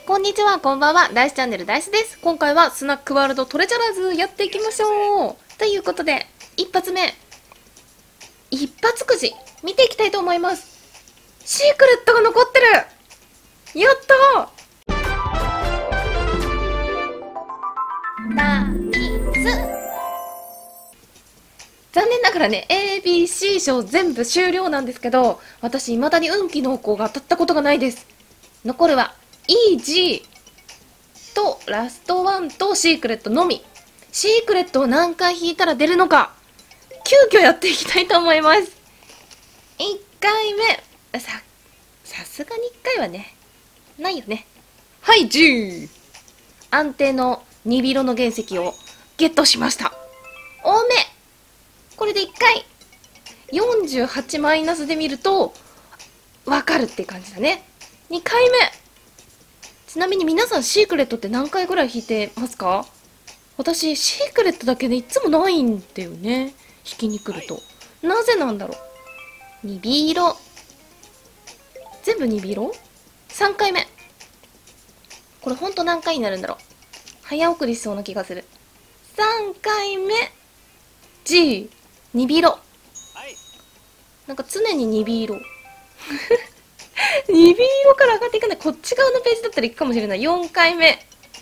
こんにちは、こんばんは。ダイスチャンネルダイスです。今回はスナックワールドトレジャラーズやっていきましょう。ということで、一発目。一発くじ、見ていきたいと思います。シークレットが残ってる。やったー。ダイス。残念ながらね、ABC 賞全部終了なんですけど、私未だに運気の方が当たったことがないです。残るは、EG とラストワンとシークレットのみ。シークレットを何回引いたら出るのか、急遽やっていきたいと思います。1回目、さすがに1回はね、ないよね。はい、G。安定の2ビロの原石をゲットしました。多め。これで1回。48マイナスで見ると、わかるって感じだね。2回目。ちなみに皆さんシークレットって何回ぐらい引いてますか？私、シークレットだけでいつもないんだよね。引きに来ると。なぜなんだろう。2ビロ。全部2ビロ ?3 回目。これほんと何回になるんだろう。早送りしそうな気がする。3回目。G。2ビロ。なんか常に2ビロ。2ビロから上がっていかない。こっち側のページだったらいくかもしれない。4回目。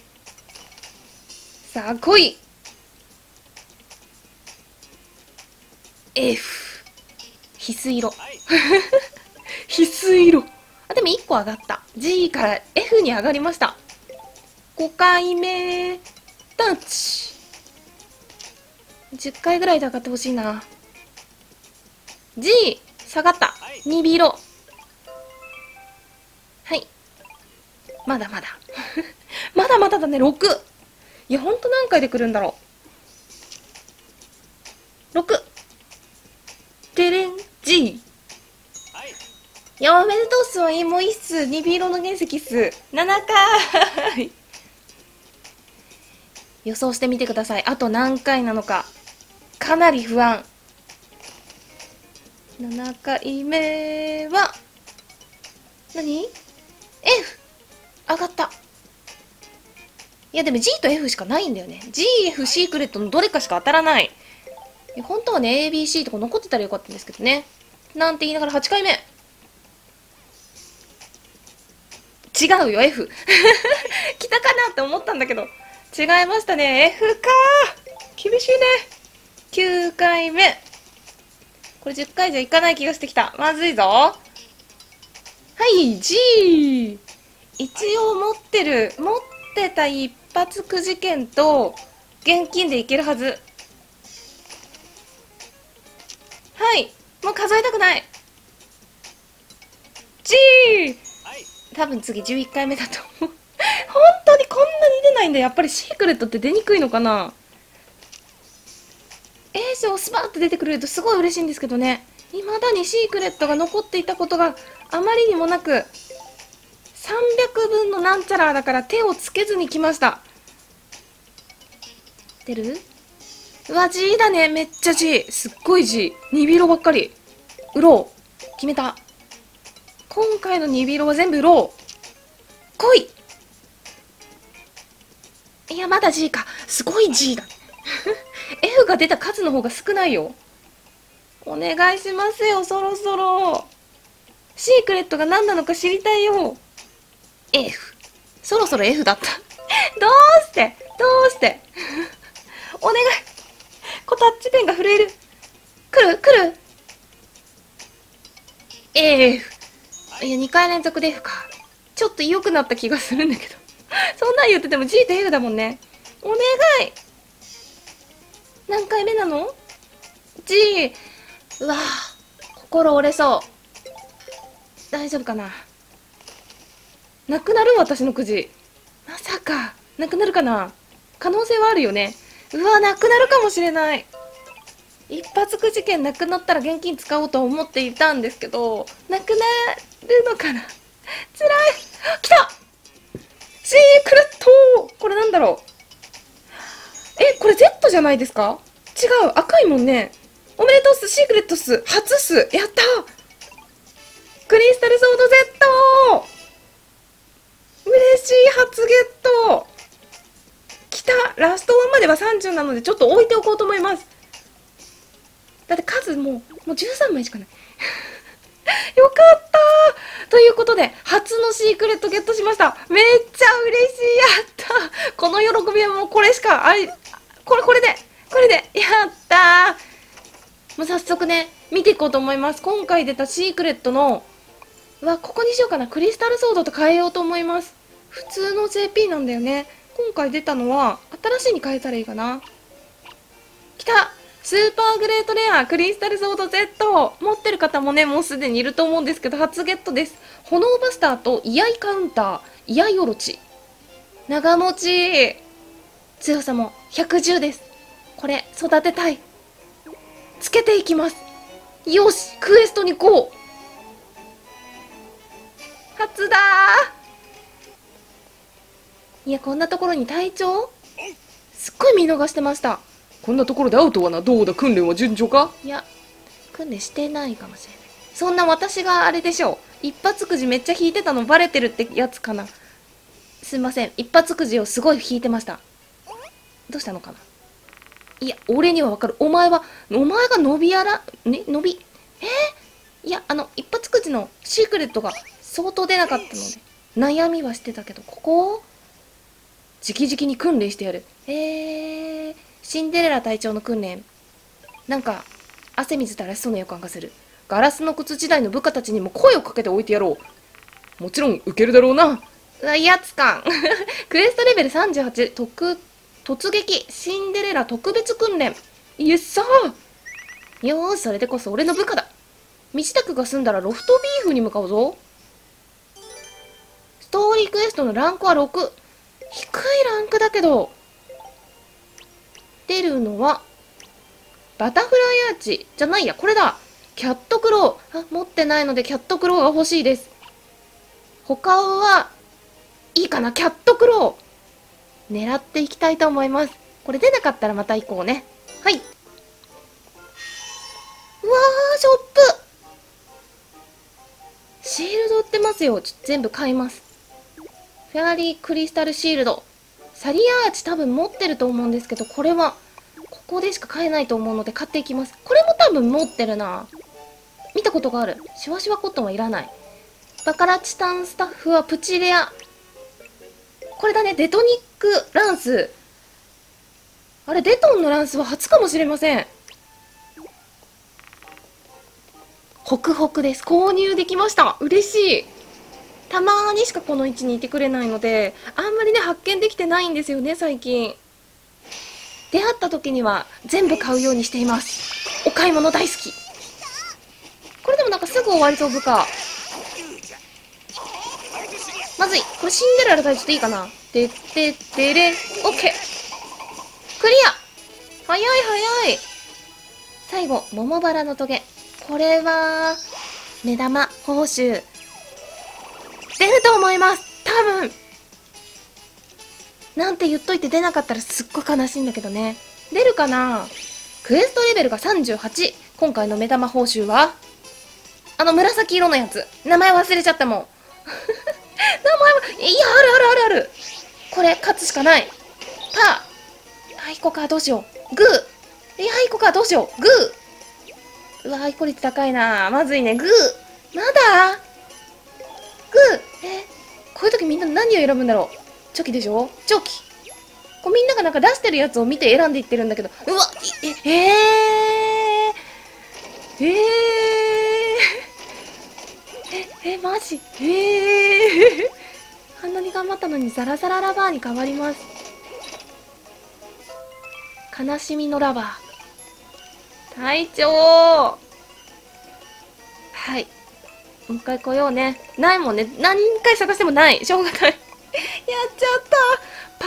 さあ、来い。F。翡翠色。翡翠色。あ、でも1個上がった。G から F に上がりました。5回目。タッチ。10回ぐらいで上がってほしいな。G。下がった。2ビロ。はい。まだまだ。まだまだだね、6。いや、ほんと何回で来るんだろう。6。てれん、G。いや、おめでとうっすわ。もういいっす。2ビロの原石っす。7回。予想してみてください。あと何回なのか。かなり不安。7回目は、何？ F。上がった。いやでも G と F しかないんだよね。GF シークレットのどれかしか当たらない。本当はね、ABC とか残ってたらよかったんですけどね。なんて言いながら8回目。違うよ、F。来たかなって思ったんだけど。違いましたね。F かー。厳しいね。9回目。これ10回じゃいかない気がしてきた。まずいぞ。はい、G。一応持ってた一発くじ券と現金でいけるはず。はい、もう数えたくない。G。多分次11回目だと思う。本当にこんなに出ないんだ。やっぱりシークレットって出にくいのかな。A 賞スパーって出てくれるとすごい嬉しいんですけどね。未だにシークレットが残っていたことがあまりにもなく、300分のなんちゃらだから手をつけずに来ました。出る？うわ、G だね。めっちゃ G。すっごい G。2ビロばっかり。売ろう。決めた。今回の2ビロは全部売ろう。来い。いや、まだ G か。すごい G だ。F が出た数の方が少ないよ。お願いしますよ、そろそろ。シークレットが何なのか知りたいよ。F。そろそろ F だった。どうしてお願い。タッチペンが震える。来る F。いや、2回連続で F か。ちょっと良くなった気がするんだけど。そんなん言ってても G と F だもんね。お願い。何回目なの？ G。うわぁ、心折れそう。大丈夫かな。なくなる？私のくじ。まさか、なくなるかな。可能性はあるよね。うわ、なくなるかもしれない。一発くじ券なくなったら現金使おうと思っていたんですけど、なくなるのかな。つらい。来た！シークレット！これなんだろう。これ Z じゃないですか？違う、赤いもんね。おめでとうっす、シークレットっす。初っす。やったー！クリスタルソード Z！ 嬉しい、 初ゲット。きた。ラスト1までは30なのでちょっと置いておこうと思います。だって数もう13枚しかない。よかったー。ということで、初のシークレットゲットしました。めっちゃ嬉しい。やったー。この喜びはもうこれしか、これで、やったー。もう早速ね、見ていこうと思います。今回出たシークレットの、ここにしようかな。クリスタルソードと変えようと思います。普通の JP なんだよね。今回出たのは、新しいに変えたらいいかな。きた。スーパーグレートレアクリスタルソード Z 持ってる方もね、もうすでにいると思うんですけど、初ゲットです。炎バスターと居合カウンター、居合オロチ、長持ち、強さも110です。これ育てたい。つけていきます。よし、クエストに行こう。初だー。いや、こんなところに隊長、すっごい見逃してました。 こんなところで会うとはな。どうだ、訓練は順調か？ いや、訓練してないかもしれない。そんな私があれでしょう。一発くじめっちゃ引いてたのバレてるってやつかな。すいません。一発くじをすごい引いてました。どうしたのかな。いや、俺にはわかる。お前が伸びやら、ね、いや、一発くじのシークレットが相当出なかったので、悩みはしてたけど、ここを、直々に訓練してやる。シンデレラ隊長の訓練。なんか、汗水垂らしそうな予感がする。ガラスの靴時代の部下たちにも声をかけておいてやろう。もちろん、受けるだろうな。 やつ感。クエストレベル38、突撃、シンデレラ特別訓練。イエッサー。よーし、それでこそ俺の部下だ。身支度が済んだらロフトビーフに向かうぞ。ストーリークエストのランクは6。低いランクだけど、出るのは、バタフライアーチ。じゃないや、これだ。キャットクロー。持ってないのでキャットクローが欲しいです。他は、いいかな、キャットクロー。狙っていきたいと思います。これ出なかったらまた行こうね。はい。うわー、ショップ。シールド売ってますよ。全部買います。フェアリークリスタルシールド。サリアーチ多分持ってると思うんですけど、これは、ここでしか買えないと思うので買っていきます。これも多分持ってるな。見たことがある。シュワシュワコットンはいらない。バカラチタンスタッフはプチレア。これだね、デトニックランス。あれ、デトンのランスは初かもしれません。ホクホクです。購入できました。嬉しい。たまーにしかこの位置にいてくれないので、あんまりね、発見できてないんですよね、最近。出会った時には全部買うようにしています。お買い物大好き。これでもなんかすぐ終わりそう、部下。まずい。これシンデレラ隊長でいいかな。でってってれ。オッケー。クリア。早い早い。最後、桃バラのトゲ。これは、目玉、報酬。出ると思います。多分。なんて言っといて出なかったらすっごい悲しいんだけどね。出るかな。クエストレベルが38。今回の目玉報酬は紫色のやつ。名前忘れちゃったもん。名前は、いや、ある。これ、勝つしかない。パー。はい、こか、どうしよう。グー。はい、こか、どうしよう。グー。うわ、こ率高いな。まずいね。グー。まだグー。こういう時みんな何を選ぶんだろう。チョキでしょ。チョキ。こうみんながなんか出してるやつを見て選んでいってるんだけど。うわ、マジあんなに頑張ったのにザラザララバーに変わります。悲しみのラバー。隊長。はい。もう一回来ようね。ないもんね。何回探してもない。しょうがない。やっちゃった。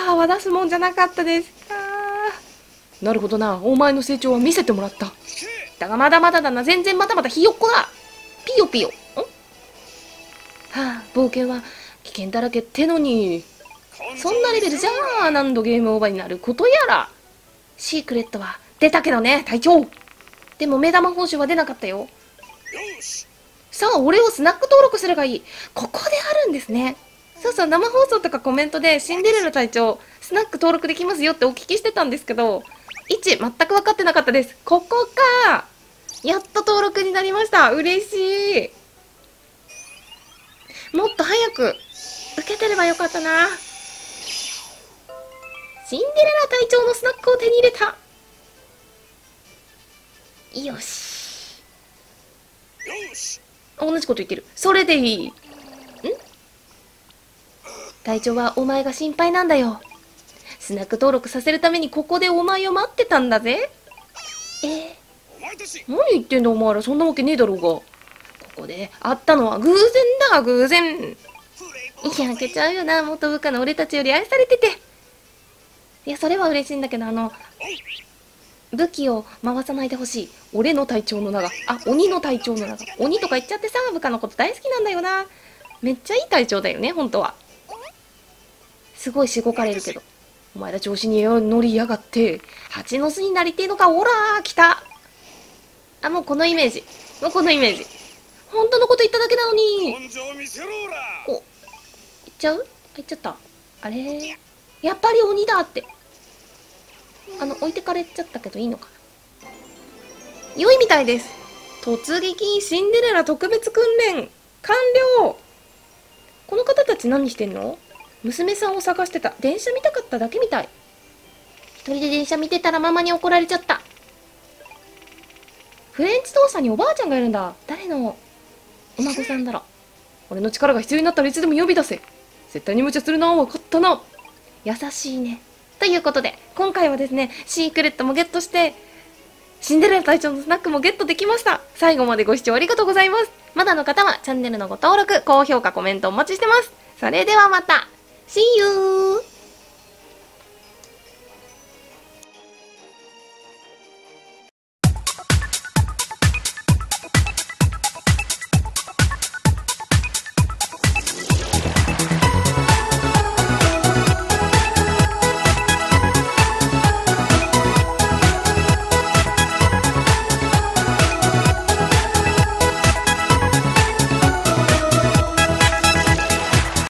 パーは出すもんじゃなかったです。 なるほどな。お前の成長は見せてもらった。 だがまだまだだな。全然まだまだひよっこだ。ピヨピヨ。冒険は危険だらけってのに。そんなレベルじゃ何度ゲームオーバーになることやら。シークレットは出たけどね、隊長。でも目玉報酬は出なかったよ。さあ、俺をスナック登録すればいい。ここであるんですね。 そうそう、生放送とかコメントでシンデレラ隊長スナック登録できますよってお聞きしてたんですけど、位置全く分かってなかったです。ここか。やっと登録になりました。嬉しい。もっと早く受けてればよかったな。シンデレラ隊長のスナックを手に入れた。よし。同じこと言ってる。それでいい。隊長はお前が心配なんだよ。スナック登録させるためにここでお前を待ってたんだぜ。何言ってんだお前ら、そんなわけねえだろうが。ここで会ったのは偶然だ、偶然。焼けちゃうよな、元部下の俺たちより愛されてて。いや、それは嬉しいんだけど、武器を回さないでほしい。俺の隊長の名が、鬼の隊長の名が。鬼とか言っちゃってさ、部下のこと大好きなんだよな。めっちゃいい隊長だよね、本当は。すごいしごかれるけど。お前ら調子に乗りやがって、蜂の巣になりてえのか、オラー、来た。もうこのイメージ。もうこのイメージ。本当のこと言っただけなのに。お、言っちゃう？言っちゃった。あれ？やっぱり鬼だって。置いてかれちゃったけどいいのかな。良いみたいです。突撃シンデレラ特別訓練完了。この方たち何してんの？娘さんを探してた。電車見たかっただけみたい。一人で電車見てたらママに怒られちゃった。フレンチトースターにおばあちゃんがいるんだ。誰のお孫さんだろ。俺の力が必要になったらいつでも呼び出せ。絶対に無茶するな。分かったな。優しいね。ということで、今回はですね、シークレットもゲットして、シンデレラ隊長のスナックもゲットできました。最後までご視聴ありがとうございます。まだの方はチャンネルのご登録、高評価、コメントお待ちしてます。それではまた。